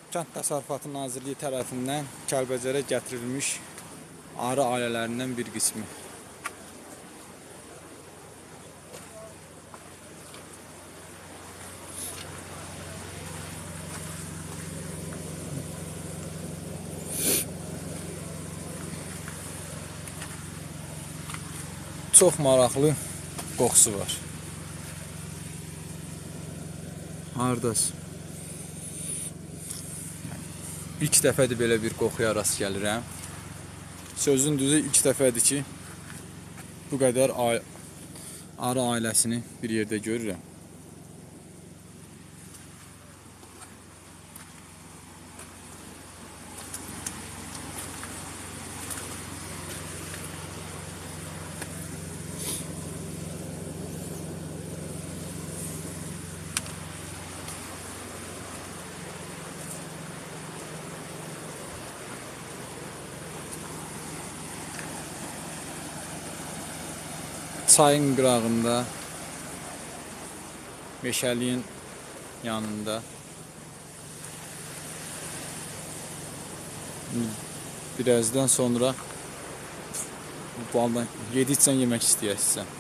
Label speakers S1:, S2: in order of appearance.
S1: Kənd Təsərrüfatı Nazirliyi tərəfindən Kəlbəcərə gətirilmiş arı ailələrindən bir qismi. Çox maraqlı qoxusu var. Hardasın? İlk dəfədir belə bir qoxuya rast gəlirəm. Sözün düzü ilk dəfədir ki, bu qədər arı ailəsini bir yerdə görürəm. Çayın qırağında, meşəliyin yanında birazdan sonra bu baldan yedikcə yemək istəyərsən.